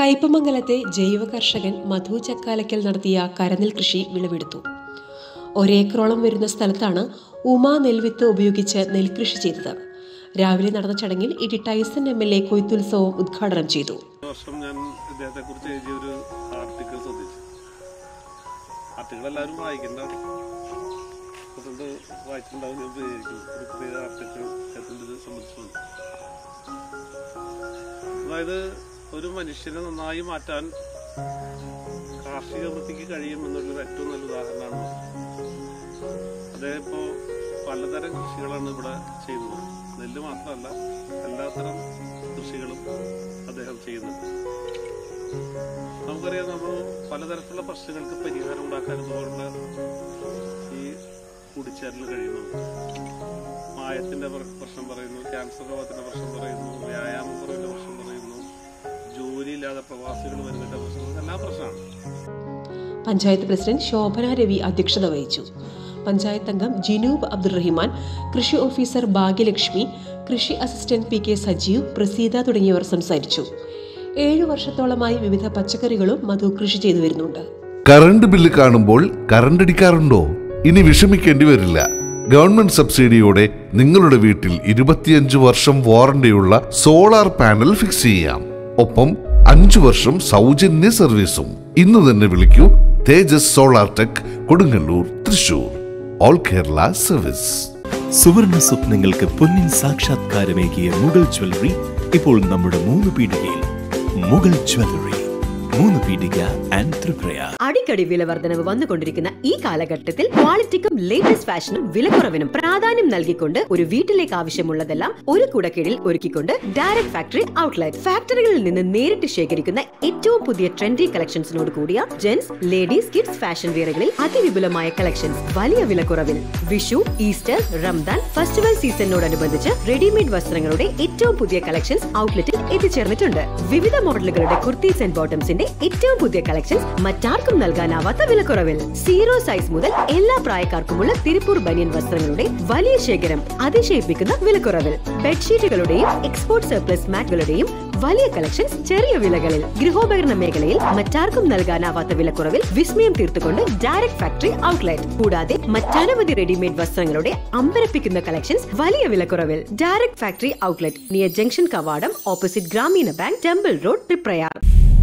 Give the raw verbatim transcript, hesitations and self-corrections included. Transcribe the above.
കയ്പമംഗലത്തെ ജൈവ കർഷകൻ മധു ചക്കാലക്കൽ നടത്തിയ കരനെൽ കൃഷി വിളവെടുത്തു. ഒരേക്കറോളം വരുന്ന സ്ഥലത്താണ് ഉമാ നെൽവിത്ത് ഉപയോഗിച്ച് നെൽകൃഷി ചെയ്തത്. രാവിലെ നടന്ന ചടങ്ങിൽ E Taison M L A കൊയ്ത്തുത്സവം ഉദ്ഘാടനം ചെയ്തു. ഞാൻ ഇദ്ദേഹത്തെക്കുറിച്ച് എഴുതിയൊരു ആർട്ടിക്കിൾ ശ്രദ്ധിച്ചു. ആർട്ടിക്കിൾ എല്ലാവരും വായിക്കുന്നുണ്ടാവും, വായിച്ചിട്ടുണ്ടാവും. ഞാൻ ഉപയോഗിക്കും ഒരു പ്രത്യേക ആർട്ടിക്കിൾ അദ്ദേഹത്തിൻ്റെ സംബന്ധിച്ചുണ്ട്. അതായത് ഒരു മനുഷ്യനെ നന്നായി മാറ്റാൻ കാർഷിക വൃത്തിക്ക് കഴിയും എന്നുള്ളൊരു ഏറ്റവും നല്ല ഉദാഹരണമാണ്. അദ്ദേഹം ഇപ്പോൾ പലതരം കൃഷികളാണ് ഇവിടെ ചെയ്യുന്നത്. നെല്ല് മാത്രമല്ല, എല്ലാത്തരം കൃഷികളും അദ്ദേഹം ചെയ്യുന്നുണ്ട്. നമുക്കറിയാം, നമ്മൾ പലതരത്തിലുള്ള പ്രശ്നങ്ങൾക്ക് പരിഹാരം ഉണ്ടാക്കാൻ ഇതുപോലുള്ള ഈ കൂടിച്ചേരൽ കഴിയുന്നുണ്ട്. മായത്തിന്റെ പ്രശ്നം പറയുന്നു, ക്യാൻസർ രോഗത്തിന്റെ പ്രശ്നം പറയുന്നു, വ്യായാമം കുറവിന്റെ പ്രശ്നം പറയുന്നു, ജോലിയില്ലാതെ പ്രവാസികൾ വരുന്നതിന്റെ പ്രശ്നം, എല്ലാ പ്രശ്നമാണ്. പഞ്ചായത്ത് പ്രസിഡന്റ് ശോഭന രവി അധ്യക്ഷത വഹിച്ചു. പഞ്ചായത്ത് അംഗം ജിനൂബ് അബ്ദുറഹിമാൻ, കൃഷി ഓഫീസർ ഭാഗ്യലക്ഷ്മി, കൃഷി assistant P K Sajeev, Praseetha തുടങ്ങിയവർ സംസാരിച്ചു. ഏഴു വർഷത്തോളമായി വിവിധ പച്ചക്കറികളും മധു കൃഷി ചെയ്തു വരുന്നുണ്ട്. കറണ്ട് ബില്ല് കാണുമ്പോൾ കറണ്ട് അടിക്കാറുണ്ടോ? ഇനി വിഷമിക്കേണ്ടി വരില്ല. ഗവൺമെന്റ് സബ്സിഡിയോടെ നിങ്ങളുടെ വീട്ടിൽ ഇരുപത്തിയഞ്ച് വർഷം വാറണ്ടിയുള്ള സോളാർ പാനൽ ഫിക്സ് ചെയ്യാം. ഒപ്പം അഞ്ചു വർഷം സൗജന്യ സർവീസും. ഇന്ന് തന്നെ വിളിക്കൂ. Tejas solar tech, Kodungallur, Thrissur. All Kerala service. സുവർണ സ്വപ്നങ്ങൾക്ക് പൊന്നിൻ സാക്ഷാത്കാരമേകിയ മുഗൾ ജ്വല്ലറി ഇപ്പോൾ നമ്മുടെ മൂന്ന് പീടികയിൽ. മുഗൾ ജ്വല്ലറി, മൂന്ന് പീടിക ആൻഡ് ത്രിപുര. അടിക്കടി വില വർധനവ് വന്നുകൊണ്ടിരിക്കുന്ന ഈ കാലഘട്ടത്തിൽ ക്വാളിറ്റിക്കും ലേറ്റസ്റ്റ് ഫാഷനും വിലക്കുറവിനും പ്രാധാന്യം നൽകിക്കൊണ്ട് ഒരു വീട്ടിലേക്ക് ആവശ്യമുള്ളതെല്ലാം ഒരു കുടക്കീഴിൽ ഒരുക്കിക്കൊണ്ട് ഡയറക്ട് ഫാക്ടറി ഔട്ട്ലെറ്റ്. ഫാക്ടറികളിൽ നിന്ന് നേരിട്ട് ശേഖരിക്കുന്ന ഏറ്റവും പുതിയ ട്രെൻഡി കളക്ഷൻസിനോട് കൂടിയ ജെന്റ്സ്, ലേഡീസ്, കിഡ്സ് ഫാഷൻ വെയറുകളിൽ അതിവിപുലമായ കളക്ഷൻസ് വലിയ വിലക്കുറവിൽ. വിഷു, ഈസ്റ്റർ, റംദാൻ ഫെസ്റ്റിവൽ സീസണിനോടനുബന്ധിച്ച് റെഡിമെയ്ഡ് വസ്ത്രങ്ങളുടെ ഏറ്റവും പുതിയ കളക്ഷൻസ് ഔട്ട്ലെറ്റിൽ എത്തിച്ചേർന്നിട്ടുണ്ട്. വിവിധ മോഡലുകളുടെ കുർത്തീസ് ആൻഡ് ബോട്ടംസിന്റെ ഏറ്റവും പുതിയ കളക്ഷൻസ് മറ്റാർക്കും നൽകാനാവാത്ത വിലക്കുറവിൽ. സീറോ സൈസ് മുതൽ എല്ലാ പ്രായക്കാർക്കുമുള്ള തിരുപ്പൂർ ബനിയൻ വസ്ത്രങ്ങളുടെ വലിയ ശേഖരം അതിശയിപ്പിക്കുന്ന വിലക്കുറവിൽ. ബെഡ്ഷീറ്റുകളുടെയും എക്സ്പോർട്ട് സർപ്ലസ് മാറ്റുകളുടെയും വലിയ കളക്ഷൻസ് ചെറിയ വിലകളിൽ. ഗൃഹോപകരണ മേഖലയിൽ മറ്റാർക്കും നൽകാനാവാത്ത വിലക്കുറവിൽ വിസ്മയം തീർത്തുകൊണ്ട് ഡയറക്ട് ഫാക്ടറി ഔട്ട്ലെറ്റ്. കൂടാതെ മറ്റനവധി റെഡിമെയ്ഡ് വസ്ത്രങ്ങളുടെ അമ്പരപ്പിക്കുന്ന കളക്ഷൻസ് വലിയ വിലക്കുറവിൽ. Direct factory outlet near junction കവാടം, opposite Gramin bank, temple road, Triprayar.